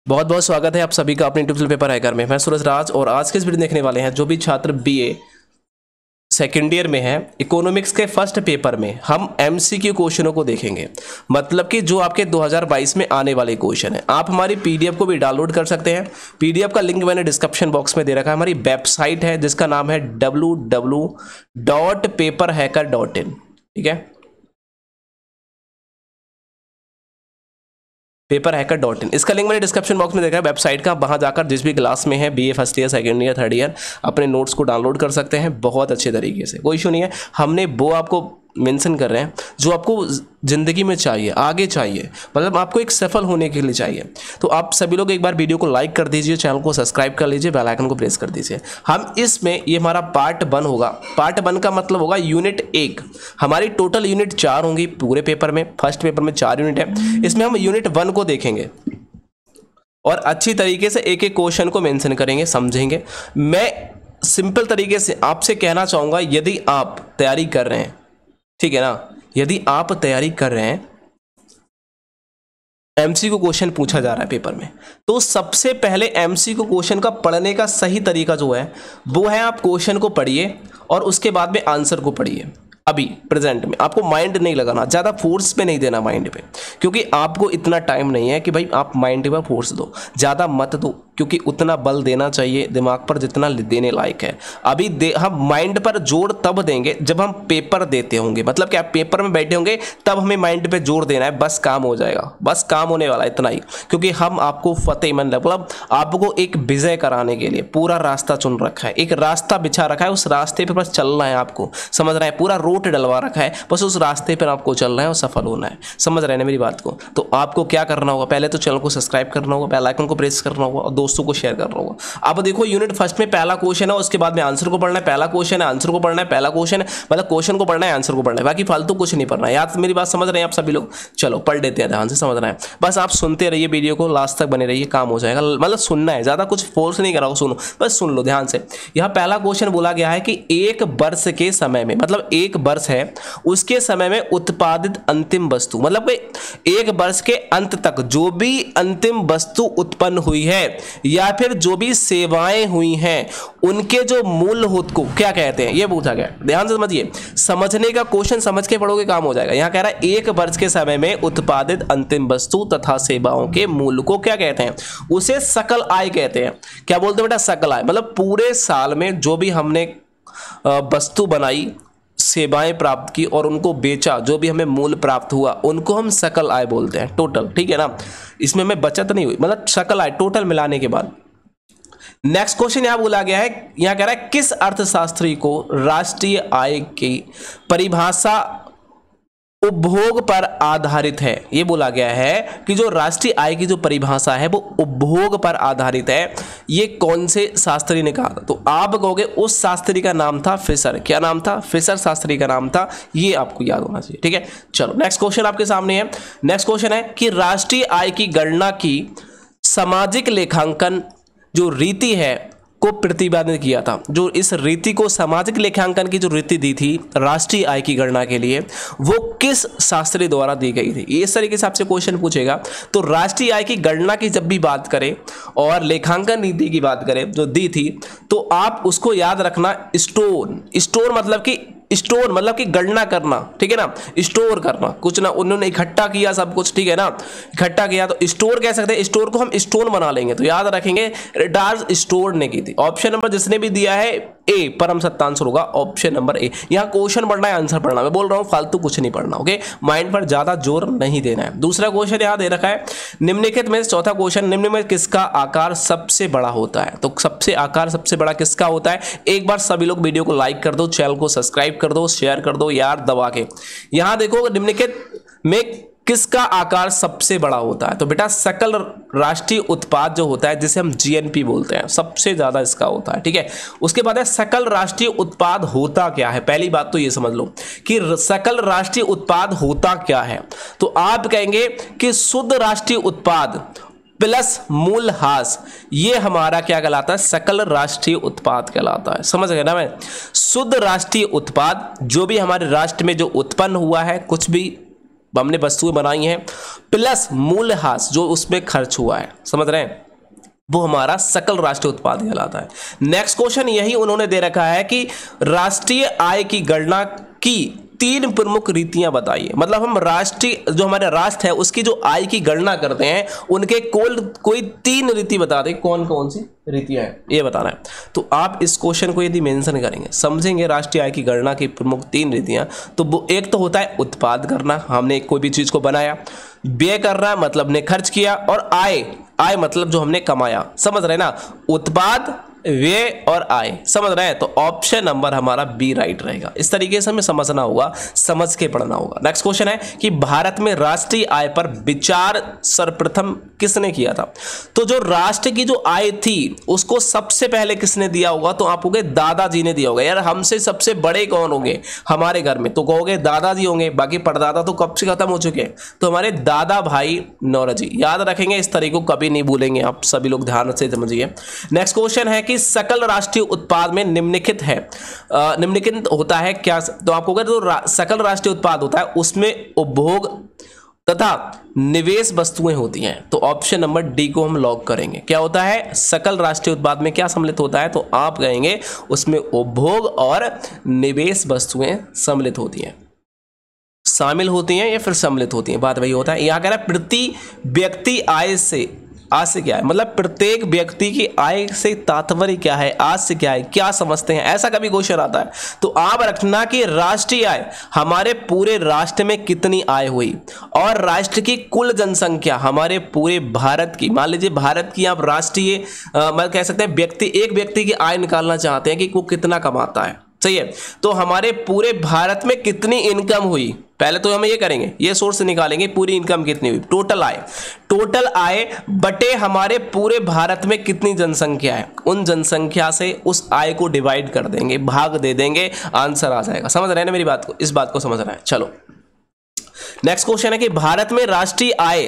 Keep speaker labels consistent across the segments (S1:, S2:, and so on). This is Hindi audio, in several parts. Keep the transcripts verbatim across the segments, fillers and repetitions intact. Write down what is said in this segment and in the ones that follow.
S1: बहुत बहुत स्वागत है आप सभी का अपने यूट्यूब पेपर हैकर में। मैं सूरज राज और आज के इस वीडियो देखने वाले हैं जो भी छात्र बीए सेकेंड ईयर में है, इकोनॉमिक्स के फर्स्ट पेपर में हम एमसीक्यू क्वेश्चनों को देखेंगे। मतलब कि जो आपके दो हज़ार बाईस में आने वाले क्वेश्चन है। आप हमारी पीडीएफ को भी डाउनलोड कर सकते हैं। पीडीएफ का लिंक मैंने डिस्क्रिप्शन बॉक्स में दे रखा है। हमारी वेबसाइट है जिसका नाम है W W W dot paper hacker dot in. ठीक है, पेपर हैकर डॉट इन, इसका लिंक मैंने डिस्क्रिप्शन बॉक्स में देखा है वेबसाइट का। वहां जाकर जिस भी क्लास में है BA first year, second year, third year, अपने नोट्स को डाउनलोड कर सकते हैं बहुत अच्छे तरीके से। कोई इशू नहीं है। हमने वो आपको मेंशन कर रहे हैं जो आपको ज़िंदगी में चाहिए, आगे चाहिए, मतलब आपको एक सफल होने के लिए चाहिए। तो आप सभी लोग एक बार वीडियो को लाइक कर दीजिए, चैनल को सब्सक्राइब कर लीजिए, बेल आइकन को प्रेस कर दीजिए। हम इसमें ये हमारा पार्ट वन होगा। पार्ट वन का मतलब होगा यूनिट एक। हमारी टोटल यूनिट चार होंगी पूरे पेपर में। फर्स्ट पेपर में चार यूनिट है, इसमें हम यूनिट वन को देखेंगे और अच्छी तरीके से एक एक क्वेश्चन को मेंशन करेंगे, समझेंगे। मैं सिंपल तरीके से आपसे कहना चाहूँगा, यदि आप तैयारी कर रहे हैं, ठीक है ना, यदि आप तैयारी कर रहे हैं, एमसीक्यू क्वेश्चन पूछा जा रहा है पेपर में, तो सबसे पहले एमसीक्यू क्वेश्चन का पढ़ने का सही तरीका जो है वो है आप क्वेश्चन को पढ़िए और उसके बाद में आंसर को पढ़िए। अभी प्रेजेंट में आपको माइंड नहीं लगाना, ज़्यादा फोर्स पे नहीं देना माइंड पे, क्योंकि आपको इतना टाइम नहीं है कि भाई आप माइंड पर फोर्स दो। ज़्यादा मत दो, क्योंकि उतना बल देना चाहिए दिमाग पर जितना देने लायक है। अभी दे हम माइंड पर जोर तब देंगे जब हम पेपर देते होंगे, मतलब कि आप पेपर में बैठे होंगे तब हमें माइंड पे जोर देना है। बस काम हो जाएगा, बस काम होने वाला है इतना ही, क्योंकि हम आपको फतेह मतलब आपको एक विजय कराने के लिए पूरा रास्ता चुन रखा है, एक रास्ता बिछा रखा है। उस रास्ते पर बस चलना है आपको, समझ रहे हैं? पूरा रूट डलवा रखा है, बस उस रास्ते पर आपको चलना है और सफल होना है। समझ रहे हैं ना मेरी बात को? तो आपको क्या करना होगा, पहले तो चैनल को सब्सक्राइब करना होगा, बेल आइकन को प्रेस करना होगा और दोस्तों को शेयर करना होगा। अब देखो यूनिट फर्स्ट में पहला क्वेश्चन है, उसके बाद में आंसर को पढ़ना है। पहला क्वेश्चन है, आंसर को पढ़ना है। पहला क्वेश्चन है मतलब क्वेश्चन को पढ़ना है, आंसर को पढ़ना है, बाकी फालतू कुछ नहीं पढ़ना है। याद मेरी बात समझ रहे हैं आप सभी लोग? चलो पढ़ लेते हैं, ध्यान से समझ रहे हैं। बस आप सुनते रहिए, वीडियो को लास्ट तक बने रहिए, काम हो जाएगा। मतलब सुनना है, ज्यादा कुछ फोर्स नहीं कराओ, सुनो, बस सुन लो ध्यान से। यहाँ पहला क्वेश्चन बोला गया है कि एक वर्ष के समय में, मतलब एक वर्ष है, उसके समय में उत्पादित अंतिम वस्तु, मतलब एक वर्ष के अंत तक जो भी अंतिम वस्तु उत्पन्न हुई है या फिर जो भी सेवाएं हुई हैं, उनके जो मूल्य होत को क्या कहते हैं, ये पूछा गया। ध्यान से समझिए, समझने का क्वेश्चन समझ के पढ़ोगे काम हो जाएगा। यहां कह रहा है एक वर्ष के समय में उत्पादित अंतिम वस्तु तथा सेवाओं के मूल्य को क्या कहते हैं? उसे सकल आय कहते हैं। क्या बोलते हैं बेटा? सकल आय। मतलब पूरे साल में जो भी हमने वस्तु बनाई, सेवाएं प्राप्त की और उनको बेचा, जो भी हमें मूल्य प्राप्त हुआ, उनको हम सकल आय बोलते हैं, टोटल। ठीक है ना, इसमें में बचत नहीं हुई, मतलब सकल आय टोटल मिलाने के बाद। नेक्स्ट क्वेश्चन यहां बोला गया है, यहां कह रहा है किस अर्थशास्त्री को राष्ट्रीय आय की परिभाषा उपभोग पर आधारित है? ये बोला गया है कि जो राष्ट्रीय आय की जो परिभाषा है वो उपभोग पर आधारित है। ये कौन से शास्त्री ने कहा था? तो आप कहोगे उस शास्त्री का नाम था फिशर। क्या नाम था? फिशर शास्त्री का नाम था। ये आपको याद होना चाहिए। ठीक है, चलो नेक्स्ट क्वेश्चन आपके सामने है। नेक्स्ट क्वेश्चन है कि राष्ट्रीय आय की गणना की सामाजिक लेखांकन जो रीति है को प्रतिपादित किया था। जो इस रीति को, सामाजिक लेखांकन की जो रीति दी थी राष्ट्रीय आय की गणना के लिए, वो किस शास्त्री द्वारा दी गई थी? इस तरीके से आपसे क्वेश्चन पूछेगा। तो राष्ट्रीय आय की गणना की जब भी बात करें और लेखांकन नीति की बात करें जो दी थी, तो आप उसको याद रखना, स्टोर। स्टोर मतलब कि स्टोर मतलब कि गणना करना, ठीक है ना, स्टोर करना कुछ ना, उन्होंने इकट्ठा किया सब कुछ, ठीक है ना, इकट्ठा किया तो स्टोर कह सकते हैं। स्टोर को हम स्टोन बना लेंगे, तो याद रखेंगे रिटार्ड स्टोर ने की थी। ऑप्शन नंबर जिसने भी दिया है ए परम सत्य आंसर होगा, ऑप्शन नंबर ए। यहाँ क्वेश्चन पढ़ना है, आंसर पढ़ना, मैं बोल रहा हूँ फालतू कुछ नहीं पढ़ना। ओके, माइंड पर ज्यादा जोर नहीं देना है। दूसरा क्वेश्चन यहाँ दे रखा है, निम्नलिखित में चौथा क्वेश्चन, निम्न में किसका आकार सबसे बड़ा होता है? तो सबसे आकार सबसे बड़ा किसका होता है? एक बार सभी लोग वीडियो को लाइक कर दो, चैनल को सब्सक्राइब कर दो, शेयर कर दो यार दबा के। यहां देखो निम्नलिखित में किसका आकार सबसे बड़ा होता है? तो बेटा सकल राष्ट्रीय उत्पाद जो होता है, जिसे हम जीएनपी बोलते हैं, सबसे ज्यादा इसका होता है। ठीक है, उसके बाद है सकल राष्ट्रीय उत्पाद होता क्या है? पहली बात तो ये समझ लो कि सकल राष्ट्रीय उत्पाद होता क्या है। तो आप कहेंगे कि शुद्ध राष्ट्रीय उत्पाद प्लस मूल्यह्रास, ये हमारा क्या कहलाता है? सकल राष्ट्रीय उत्पाद कहलाता है। समझ गए ना? मैं शुद्ध राष्ट्रीय उत्पाद जो भी हमारे राष्ट्र में जो उत्पन्न हुआ है, कुछ भी हमने वस्तुएं बनाई हैं, प्लस मूल्यह्रास जो उसमें खर्च हुआ है, समझ रहे हैं, वो हमारा सकल राष्ट्रीय उत्पाद कहलाता है। नेक्स्ट क्वेश्चन यही उन्होंने दे रखा है कि राष्ट्रीय आय की गणना की तीन प्रमुख रीतियां बताइए। मतलब हम राष्ट्रीय जो हमारा राष्ट्र है उसकी जो आय की गणना करते हैं उनके कोल कोई तीन रीति बता दें, कौन कौन सी रीतियां हैं ये बताना है। तो आप इस क्वेश्चन को यदि मेंशन करेंगे, समझेंगे राष्ट्रीय आय की गणना की प्रमुख तीन रीतियां, तो वो एक तो होता है उत्पाद करना, हमने कोई भी चीज को बनाया, व्यय करना मतलब ने खर्च किया, और आय आय मतलब जो हमने कमाया, समझ रहे ना, उत्पाद, व्यय और आय, समझ रहे हैं। तो ऑप्शन नंबर हमारा बी राइट रहेगा। इस तरीके से हमें समझना होगा, समझ के पढ़ना होगा। नेक्स्ट क्वेश्चन है कि भारत में राष्ट्रीय आय पर विचार सर्वप्रथम किसने किया था। तो जो राष्ट्र की जो आय थी उसको सबसे पहले किसने दिया होगा, तो आप कहोगे दादाजी ने दिया होगा। यार हमसे सबसे बड़े कौन होंगे हमारे घर में, तो कहोगे दादाजी होंगे, बाकी परदादा तो कब से खत्म हो चुके हैं, तो हमारे दादा भाई नौरोजी। याद रखेंगे, इस तरीके को कभी नहीं भूलेंगे आप सभी लोग, ध्यान से समझिए। नेक्स्ट क्वेश्चन है कि सकल राष्ट्रीय उत्पाद में निम्नलिखित है, निम्नलिखित होता है क्या, तो आपको अगर जो रा, सकल राष्ट्रीय उत्पाद होता है उसमें उपभोग तथा निवेश वस्तुएं होती हैं। तो ऑप्शन नंबर डी को हम लॉक करेंगे। क्या होता है सकल राष्ट्रीय उत्पाद में, क्या सम्मिलित होता है, तो आप कहेंगे उसमें उपभोग और निवेश वस्तुएं सम्मिलित होती हैं, शामिल होती हैं या फिर सम्मिलित होती हैं, बात वही होता है। यहां कह रहा है प्रति व्यक्ति आय से, आज से क्या है, मतलब प्रत्येक व्यक्ति की आय से तात्पर्य क्या है, आज से क्या है, क्या समझते हैं, ऐसा कभी क्वेश्चन आता है। तो आप रखना कि राष्ट्रीय आय हमारे पूरे राष्ट्र में कितनी आय हुई, और राष्ट्र की कुल जनसंख्या हमारे पूरे भारत की, मान लीजिए भारत की आप राष्ट्रीय मतलब कह सकते हैं व्यक्ति, एक व्यक्ति की आय निकालना चाहते हैं कि वो कितना कमाता है, सही है, तो हमारे पूरे भारत में कितनी इनकम हुई, पहले तो हम ये करेंगे, ये सोर्स निकालेंगे पूरी इनकम कितनी हुई, टोटल आय, टोटल आय बटे हमारे पूरे भारत में कितनी जनसंख्या है, उन जनसंख्या से उस आय को डिवाइड कर देंगे, भाग दे देंगे, आंसर आ जाएगा। समझ रहे हैं ना मेरी बात को, इस बात को समझ रहे हैं। चलो नेक्स्ट क्वेश्चन है कि भारत में राष्ट्रीय आय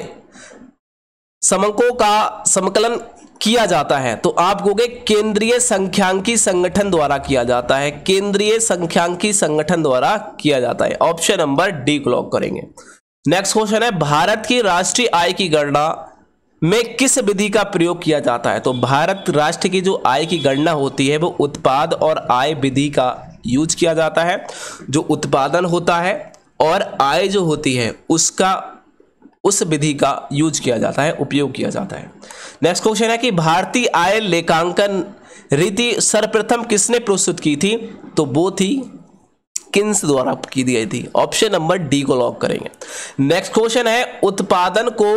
S1: समकों का समकलन किया जाता है, तो आप कहोगे केंद्रीय संख्यांकी संगठन द्वारा किया जाता है, केंद्रीय संख्यांकी संगठन द्वारा किया जाता है। ऑप्शन नंबर डी को लॉक करेंगे। नेक्स्ट क्वेश्चन है भारत की राष्ट्रीय आय की गणना में किस विधि का प्रयोग किया जाता है, तो भारत राष्ट्र की जो आय की गणना होती है वो उत्पाद और आय विधि का यूज किया जाता है। जो उत्पादन होता है और आय जो होती है उसका उस विधि का यूज किया जाता है, उपयोग किया जाता है। नेक्स्ट क्वेश्चन है कि भारतीय आय लेखांकन रीति सर्वप्रथम किसने प्रस्तुत की थी, तो वो थी किन्स द्वारा की दी गई थी। ऑप्शन नंबर डी को लॉक करेंगे। नेक्स्ट क्वेश्चन है उत्पादन को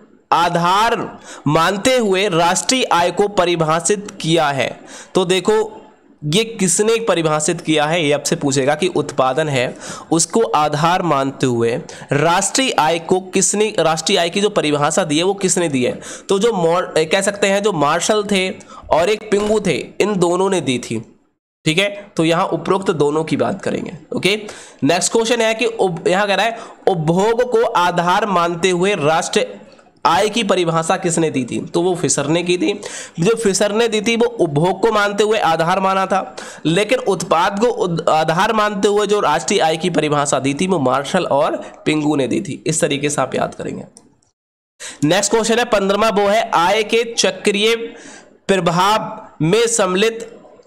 S1: आधार मानते हुए राष्ट्रीय आय को परिभाषित किया है, तो देखो ये किसने परिभाषित किया है, ये आपसे पूछेगा कि उत्पादन है उसको आधार मानते हुए राष्ट्रीय आय को किसने, राष्ट्रीय आय की जो परिभाषा दी है वो किसने दी है, तो जो कह सकते हैं जो मार्शल थे और एक पिंगू थे, इन दोनों ने दी थी, ठीक है। तो यहां उपरोक्त दोनों की बात करेंगे। ओके नेक्स्ट क्वेश्चन है कि यहां कह रहा है उपभोग को आधार मानते हुए राष्ट्रीय आय की परिभाषा किसने दी थी, तो वो फिशर ने की थी। जो फिशर ने दी थी वो उपभोग को मानते हुए आधार माना था, लेकिन उत्पाद को आधार मानते हुए जो राष्ट्रीय आय की परिभाषा दी थी वो मार्शल और पिंगू ने दी थी। इस तरीके से आप याद करेंगे। नेक्स्ट क्वेश्चन है पंद्रहवां, वो है आय के चक्रीय प्रभाव में सम्मिलित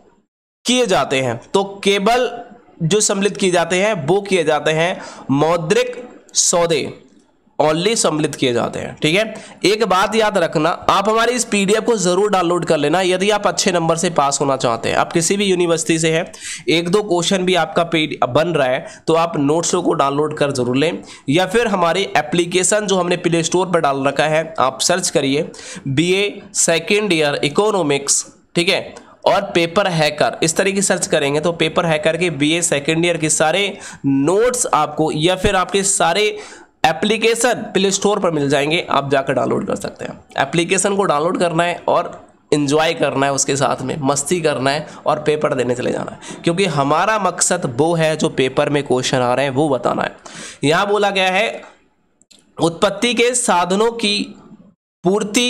S1: किए जाते हैं, तो केवल जो सम्मिलित किए जाते हैं वो किए जाते हैं मौद्रिक सौदे, ओनली सम्मिलित किए जाते हैं, ठीक है। एक बात याद रखना, आप हमारी इस पीडीएफ को जरूर डाउनलोड कर लेना यदि आप अच्छे नंबर से पास होना चाहते हैं। आप किसी भी यूनिवर्सिटी से हैं, एक दो क्वेश्चन भी आपका पेड बन रहा है तो आप नोट्सों को डाउनलोड कर जरूर लें, या फिर हमारी एप्लीकेशन जो हमने प्ले स्टोर पर डाल रखा है आप सर्च करिए B A second year economics, ठीक है, और पेपर हैकर, इस तरीके सर्च करेंगे तो पेपर हैकर के बीए सेकेंड ईयर के सारे नोट्स आपको या फिर आपके सारे एप्लीकेशन प्ले स्टोर पर मिल जाएंगे, आप जाकर डाउनलोड कर सकते हैं। एप्लीकेशन को डाउनलोड करना है और एंजॉय करना है, उसके साथ में मस्ती करना है और पेपर देने चले जाना है, क्योंकि हमारा मकसद वो है जो पेपर में क्वेश्चन आ रहे हैं वो बताना है। यहाँ बोला गया है उत्पत्ति के साधनों की पूर्ति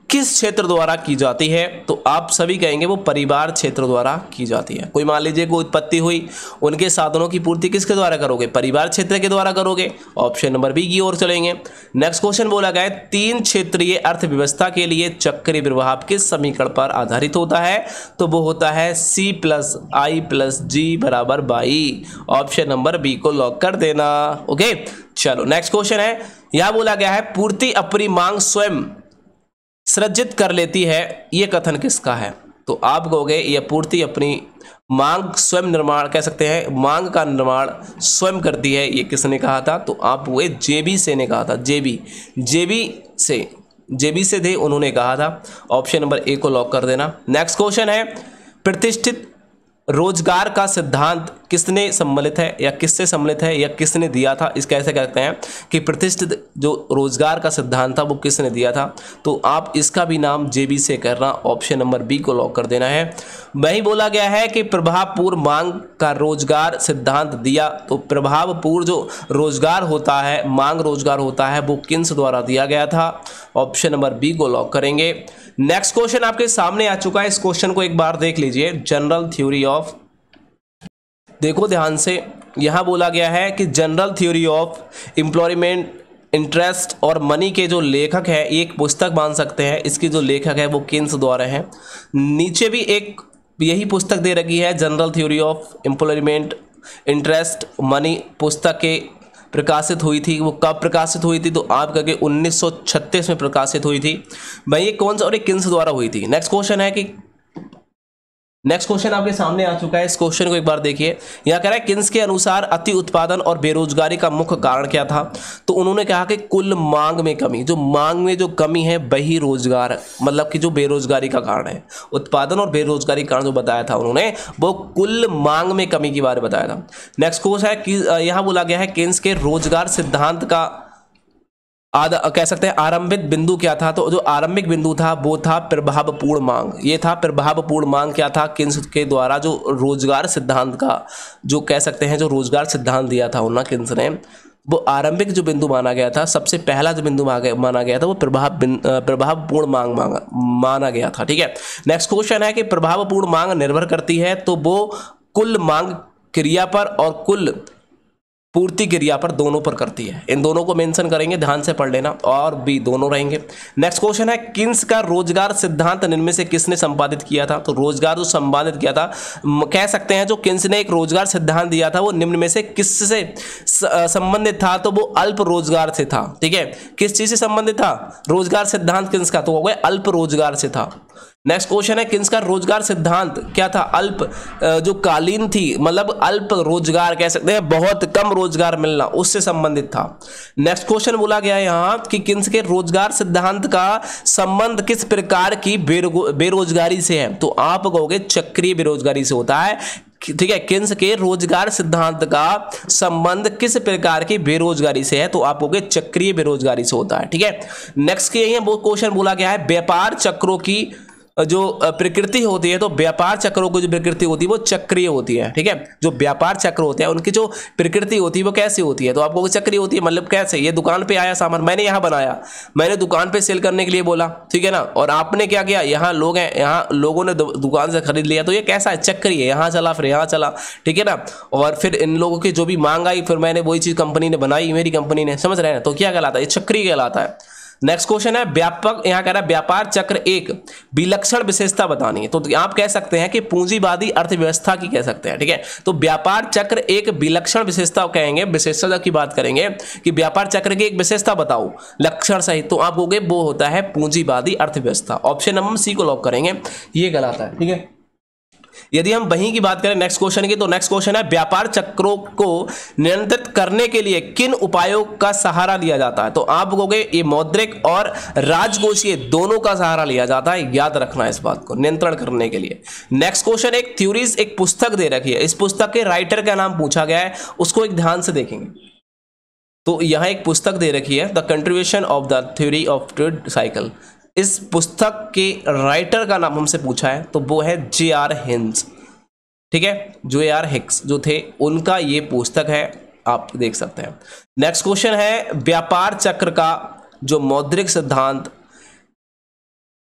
S1: किस क्षेत्र द्वारा की जाती है? तो आप सभी कहेंगे वो परिवार क्षेत्र द्वारा की जाती है। कोई मान लीजिए कोई उत्पत्ति हुई, उनके साधनों की पूर्ति किसके द्वारा करोगे? परिवार क्षेत्र के द्वारा करोगे। ऑप्शन नंबर बी की ओर चलेंगे। नेक्स्ट क्वेश्चन बोला गया है तीन क्षेत्रीय अर्थव्यवस्था के लिए चक्रीय प्रभाव किस समीकरण पर आधारित होता है? तो वो होता है सी प्लस आई प्लस जी बराबर बाई। ऑप्शन नंबर बी को लॉक कर देना। ओके, चलो नेक्स्ट क्वेश्चन है, यह बोला गया है पूर्ति अपनी मांग स्वयं सृजित कर लेती है, ये कथन किसका है? तो आप कहोगे यह पूर्ति अपनी मांग स्वयं निर्माण, कह सकते हैं मांग का निर्माण स्वयं करती है, ये किसने कहा था? तो आप वो जेबी से ने कहा था। जेबी जेबी से जेबी से थे, उन्होंने कहा था। ऑप्शन नंबर ए को लॉक कर देना। नेक्स्ट क्वेश्चन है प्रतिष्ठित रोजगार का सिद्धांत किसने सम्मिलित है या किससे सम्मिलित है या किसने दिया था? इस कैसे कहते हैं कि प्रतिष्ठित जो रोजगार का सिद्धांत था वो किसने दिया था? तो आप इसका भी नाम जेबी से करना। ऑप्शन नंबर बी को लॉक कर देना है। वही बोला गया है कि प्रभावपूर्ण मांग का रोजगार सिद्धांत दिया, तो प्रभावपूर्ण जो रोजगार होता है, मांग रोजगार होता है, वो किन्स द्वारा दिया गया था। ऑप्शन नंबर बी को लॉक करेंगे। नेक्स्ट क्वेश्चन आपके सामने आ चुका है, इस क्वेश्चन को एक बार देख लीजिए। जनरल थ्योरी ऑफ, देखो ध्यान से, यहां बोला गया है कि general theory of employment interest और मनी के जो लेखक है, एक पुस्तक मान सकते हैं, इसकी जो लेखक है वो किन्स द्वारा है। नीचे भी एक यही पुस्तक दे रखी है, general theory of employment interest money, पुस्तक के प्रकाशित हुई थी। वो कब प्रकाशित हुई थी? तो आप कहेंगे उन्नीस सौ छत्तीस में प्रकाशित हुई थी। भाई ये कौन सा और ये किन्स द्वारा हुई थी? नेक्स्ट क्वेश्चन है कि नेक्स्ट क्वेश्चन आपके सामने आ चुका है, इस क्वेश्चन को एक बार देखिए। यह कह रहा है किन्स के अनुसार अति उत्पादन और बेरोजगारी का मुख्य कारण क्या था? तो उन्होंने कहा कि कुल मांग में कमी, जो मांग में जो कमी है वही रोजगार, मतलब कि जो बेरोजगारी का कारण है। उत्पादन और बेरोजगारी का कारण जो बताया था उन्होंने, वो कुल मांग में कमी के बारे में बताया था। नेक्स्ट क्वेश्चन है कि यहाँ बोला गया है किन्स के रोजगार सिद्धांत का आद कह सकते हैं आरंभिक बिंदु क्या था? तो जो आरंभिक बिंदु था वो था प्रभावपूर्ण मांग। ये था प्रभावपूर्ण मांग क्या था? किन्स के द्वारा जो रोजगार सिद्धांत का जो कह सकते हैं जो रोजगार सिद्धांत दिया था उन्होंने किन्स ने, वो आरंभिक जो बिंदु माना गया था, सबसे पहला जो बिंदु माना गया था वो प्रभाव प्रभावपूर्ण मांग मांगा माना गया था। ठीक है, नेक्स्ट क्वेश्चन है कि प्रभावपूर्ण मांग निर्भर करती है, तो वो कुल मांग क्रिया पर और कुल पूर्ति क्रिया पर, दोनों पर करती है। इन दोनों को मेंशन करेंगे, ध्यान से पढ़ लेना, और भी दोनों रहेंगे। नेक्स्ट क्वेश्चन है किन्स का रोजगार सिद्धांत निम्न में से किसने संपादित किया था? तो रोजगार जो संपादित किया था, कह सकते हैं जो किन्स ने एक रोजगार सिद्धांत दिया था वो निम्न में से किससे संबंधित था? तो वो अल्प रोजगार से था। ठीक है, किस चीज से संबंधित था रोजगार सिद्धांत किन्स का? तो हो गए अल्प रोजगार से था। नेक्स्ट क्वेश्चन है किन्स का रोजगार सिद्धांत क्या था? अल्प जो कालीन थी, मतलब अल्प रोजगार कह सकते हैं, बहुत कम रोजगार मिलना, उससे संबंधित था। नेक्स्ट क्वेश्चन बोला गया है यहाँ कि किन्स के रोजगार सिद्धांत का संबंध किस प्रकार की बेरोजगारी से है? तो आप कहोगे चक्रीय बेरोजगारी से होता है। ठीक है, किन्स के रोजगार सिद्धांत का संबंध किस प्रकार की बेरोजगारी से है? तो आप कहोगे चक्रीय बेरोजगारी से होता है। ठीक है, नेक्स्ट के ये क्वेश्चन बोला गया है व्यापार चक्रों की जो प्रकृति होती है, तो व्यापार चक्रों की जो प्रकृति होती है वो चक्रीय होती है। ठीक है, जो व्यापार चक्र होते हैं उनकी जो प्रकृति होती है वो कैसी होती है? तो आपको चक्रीय होती है। मतलब कैसे? ये दुकान पे आया सामान, मैंने यहाँ बनाया, मैंने दुकान पे सेल करने के लिए बोला, ठीक है ना, और आपने क्या किया, यहाँ लोग हैं, यहाँ लोगों ने दुकान से खरीद लिया, तो ये कैसा है? चक्रीय। यहाँ चला फिर यहाँ चला, ठीक है ना, और फिर इन लोगों की जो भी मांग आई, फिर मैंने वही चीज कंपनी ने बनाई, मेरी कंपनी ने, समझ रहे हैं? तो क्या कहलाता है? ये चक्रीय कहलाता है। नेक्स्ट क्वेश्चन है व्यापक, यहाँ कह रहा है व्यापार चक्र एक विलक्षण विशेषता बतानी है। तो आप कह सकते हैं कि पूंजीवादी अर्थव्यवस्था की कह सकते हैं। ठीक है, तो व्यापार चक्र एक विलक्षण विशेषता कहेंगे, विशेषता की बात करेंगे कि व्यापार चक्र की एक विशेषता बताओ लक्षण सहित, तो आप कहोगे वो होता है पूंजीवादी अर्थव्यवस्था। ऑप्शन नंबर सी को लॉक करेंगे, ये कहलाता है। ठीक है, यदि हम वहीं की बात करें नेक्स्ट क्वेश्चन की, तो नेक्स्ट क्वेश्चन है व्यापार चक्रों को नियंत्रित करने के लिए किन उपायों का सहारा लिया जाता है? तो आप कहोगे ये मौद्रिक और राजकोषीय दोनों का सहारा लिया जाता है, याद रखना इस बात को, नियंत्रण करने के लिए। नेक्स्ट क्वेश्चन एक थ्योरीज, एक पुस्तक दे रखी है, इस पुस्तक के राइटर का नाम पूछा गया है, उसको एक ध्यान से देखेंगे। तो यहां एक पुस्तक दे रखी है the contribution of the theory of trade cycle. इस पुस्तक के राइटर का नाम हमसे पूछा है, तो वो है जे आर हिंस। ठीक है, जे आर हिक्स जो थे, उनका ये पुस्तक है, आप देख सकते हैं। नेक्स्ट क्वेश्चन है व्यापार चक्र का जो मौद्रिक सिद्धांत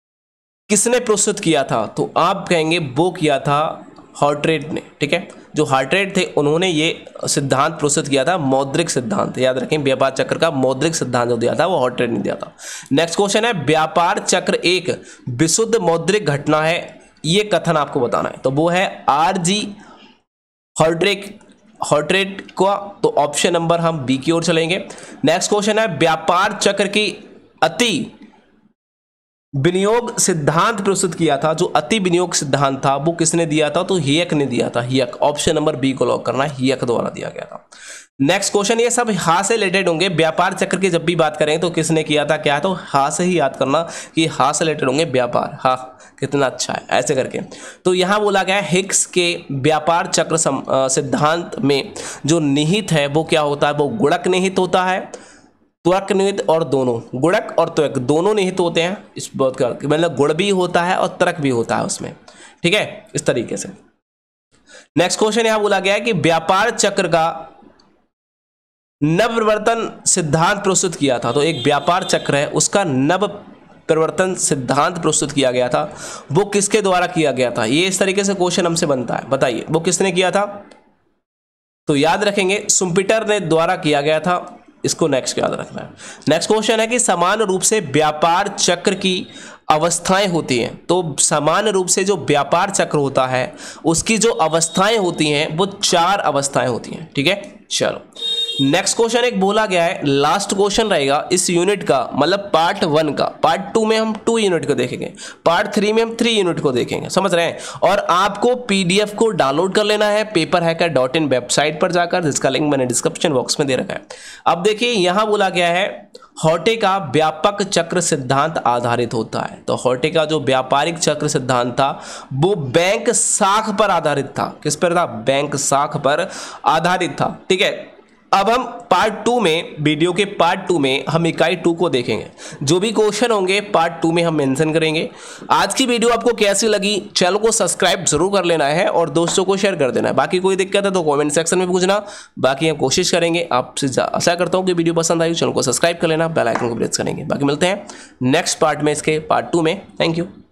S1: किसने प्रस्तुत किया था? तो आप कहेंगे वो किया था हॉर्टेट ने, ठीक है। जो हॉर्टेट थे उन्होंने ये सिद्धांत प्रस्तुत किया था, मौद्रिक सिद्धांत, याद रखें व्यापार चक्र का मौद्रिक सिद्धांत जो दिया था वो हॉर्टेट ने दिया था। नेक्स्ट क्वेश्चन है, व्यापार चक्र एक विशुद्ध मौद्रिक घटना है, ये कथन आपको बताना है। तो वो है आर जी हॉर्टेट हॉर्टेट का, तो ऑप्शन नंबर हम बी की ओर चलेंगे। नेक्स्ट क्वेश्चन है, व्यापार चक्र की अति विनियोग सिद्धांत प्रस्तुत किया था, जो अति विनियोग सिद्धांत था वो किसने दिया था? तो हियक ने दिया था, हियक। ऑप्शन नंबर बी को लॉक करना है, हियक द्वारा दिया गया था। नेक्स्ट क्वेश्चन, ये सब हा से रिलेटेड होंगे। व्यापार चक्र की जब भी बात करें तो किसने किया था, क्या? तो हा से ही याद करना कि हा से रिलेटेड होंगे व्यापार। हा कितना अच्छा है, ऐसे करके। तो यहाँ बोला गया है हिक्स के व्यापार चक्र सिद्धांत में जो निहित है वो क्या होता है? वो गुणक निहित होता है, त्वरक निहित, और दोनों गुणक और त्वरक दोनों निहित होते हैं। इस बात का मतलब गुण भी होता है और तर्क भी होता है उसमें, ठीक है, इस तरीके से। नेक्स्ट क्वेश्चन यहां बोला गया है कि व्यापार चक्र का नव परिवर्तन सिद्धांत प्रस्तुत किया था। तो एक व्यापार चक्र है, उसका नव परिवर्तन सिद्धांत प्रस्तुत किया गया था, वो किसके द्वारा किया गया था? ये इस तरीके से क्वेश्चन हमसे बनता है, बताइए वो किसने किया था? तो याद रखेंगे सुम्पीटर ने द्वारा किया गया था, इसको नेक्स्ट याद रखना है। नेक्स्ट क्वेश्चन है कि समान रूप से व्यापार चक्र की अवस्थाएं होती हैं। तो समान रूप से जो व्यापार चक्र होता है उसकी जो अवस्थाएं होती हैं वो चार अवस्थाएं होती हैं, ठीक है। चलो नेक्स्ट क्वेश्चन एक बोला गया है, लास्ट क्वेश्चन रहेगा इस यूनिट का, मतलब पार्ट वन का। पार्ट टू में हम टू यूनिट को देखेंगे, पार्ट थ्री में हम थ्री यूनिट को देखेंगे, समझ रहे हैं। और आपको पीडीएफ को डाउनलोड कर लेना है paper hacker dot in website पर जाकर, जिसका लिंक मैंने डिस्क्रिप्शन बॉक्स में दे रखा है। अब देखिए यहां बोला गया है हॉटे का व्यापक चक्र सिद्धांत आधारित होता है। तो हॉटे का जो व्यापारिक चक्र सिद्धांत था वो बैंक साख पर आधारित था। किस पर था? बैंक साख पर आधारित था, ठीक है। अब हम पार्ट टू में, वीडियो के पार्ट टू में हम इकाई टू को देखेंगे। जो भी क्वेश्चन होंगे पार्ट टू में हम मेंशन करेंगे। आज की वीडियो आपको कैसी लगी, चैनल को सब्सक्राइब जरूर कर लेना है और दोस्तों को शेयर कर देना है। बाकी कोई दिक्कत है तो कमेंट सेक्शन में पूछना, बाकी हम कोशिश करेंगे। आपसे आशा करता हूँ कि वीडियो पसंद आई, चैनल को सब्सक्राइब कर लेना, बेल आइकन को प्रेस करेंगे। बाकी मिलते हैं नेक्स्ट पार्ट में, इसके पार्ट टू में। Thank you.